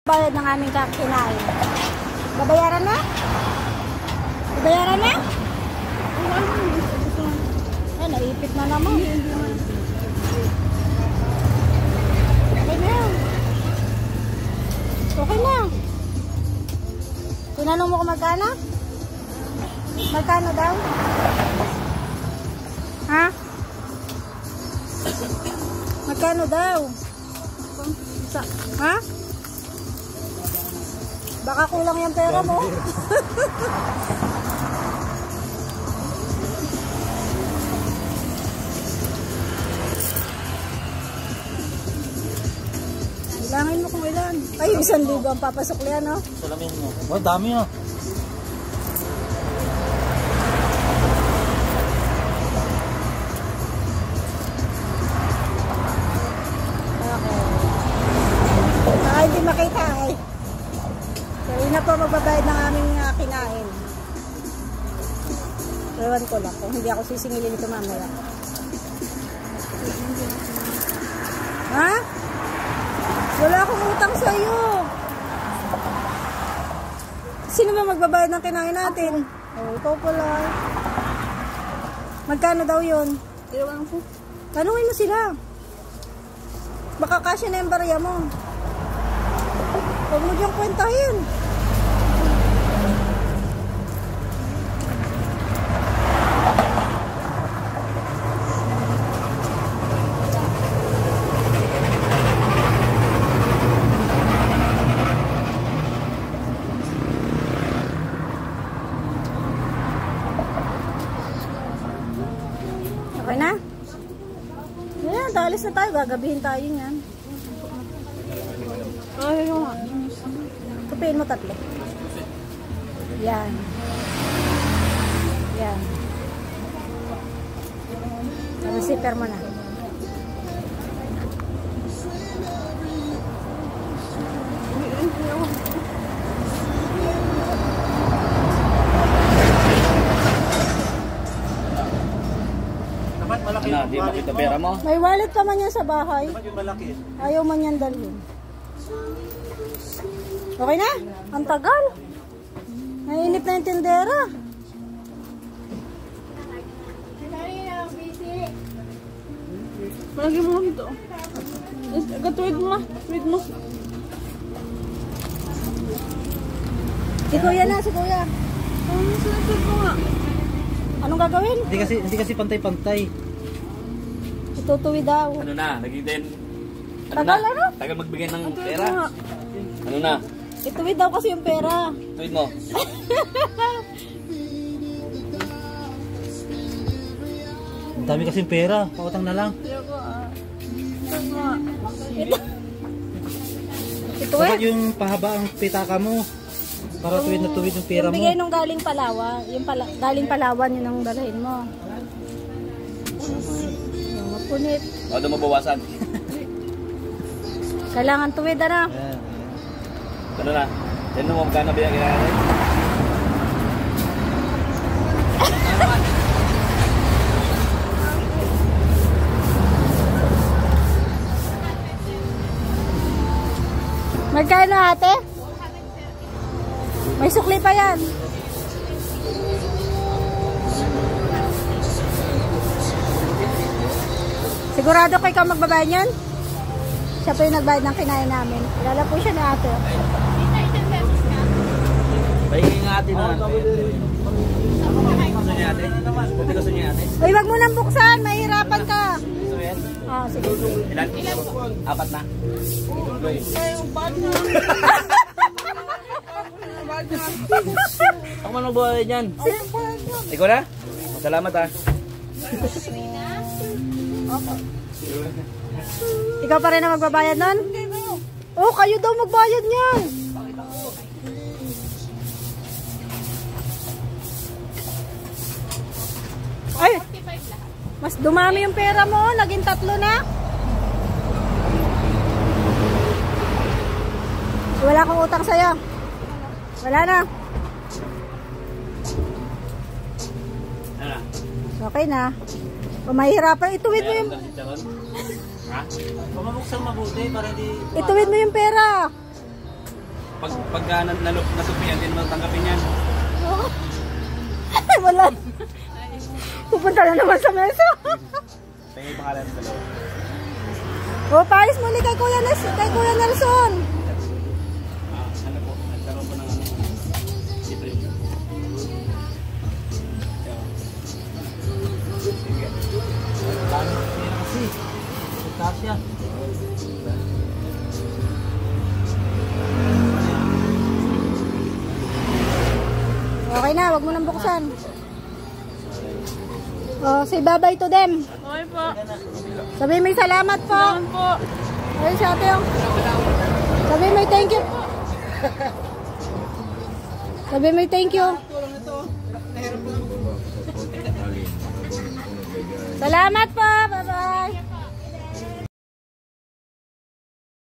Bayad ng aming kinain. Babayaran na? Babayaran na? Ay, naipit na naman. Okay na. Okay na. Tinanong mo kung magkano? Magkano daw? Ha? Magkano daw? Ha? Baka kulang yung pera mo. Bilangin mo kung ilan. Ay, 1,000 ang papasok liyan, no? Salamin mo. Oh, dami, no? Okay. Baka hindi makita, eh. Kaya na po magbabayad ng aming kinain. Ewan ko lang kung hindi ako sisingilin ito mamaya. Ha? Wala akong utang sa iyo. Sino ba magbabayad ng kinain natin? Oh, ikaw pala. Magkano daw yun? Ewan ko. Tanungin mo sila. Baka kasya na yung barya mo. Huwag mo diyang kwentahin. Okay na? Ayan, dalis na tayo. Gagabihin tayo yan. Ay, yung nga. Tupiin mo 3. Yan. Yan. Receiver mo na. Dapat malaki na, di makita pera mo. May wallet pa man yan sa bahay. Dapat yung malaki. Ayaw man yan dalhin. Okay na? Ang tagal. Nainip na yung tindera. Malagi mo ito. Agad-tuwid mo. Tuwid mo. Si kuya na, si kuya. Sinagpid mo nga. Anong gagawin? Hindi kasi pantay-pantay. Itutuwi daw. Ano na, naging din. Tagal ano? Tagal magbigay ng pera. Ano na? Ituwi daw kasi yung pera. Tweet mo. Ang dami kasing pera. Pautang na lang. Ituwi? Dapat yung pahaba ang pitaka mo. Para tuwid na tuwid yung pera Yung mo. bigay nung galing Palawan. Yung galing Palawan yun ang dalhin mo. Yung mapunit. O, doon mabawasan. Kailangan tuwid na. Ayan. Ano na? Yan mo, magkano ba yung kailangan? Magkano ate? May sukli pa yan. Sigurado kayo ikaw magbabayad yan? Siya po yung nagbayad ng kinain namin. Kilala po siya ni ate. Pahingin nga atin na. Gusto niya ate? Gusto niya ate? Uy, wag mo nang buksan. Mahirapan ka. Gusto mo yan? Ah, sige. Ilan? 4 na. Ako man magbabayad yan. Ikaw na? Salamat ha. Ikaw pa rin ang magbabayad nun? Oh, kayo daw magbayad niyan. Ay, mas dumami yung pera mo. Naging 3 na. Wala akong utang sa'yo. Wala na. Okay na. Kung mahihirapan, ituwid mo yung... Ha? Pamabuksan mabuti para di... Ituwid mo yung pera. Pagka nasupian din mo tanggapin yan. Wala. Pupunta na naman sa mesa. Tingin yung pangalan ng dalawa. O, paris muli kay Kuya Nelson. Ano po, nagkaroon po ng libre. Kasi. Okay na, wag mo nang buksan. Oh, say bye-bye to them. Okay po. Sabi may salamat po. Salamat po. Ayun si ate yung. Sabi may thank you. Sabi may thank you. Salamat po. Bye-bye.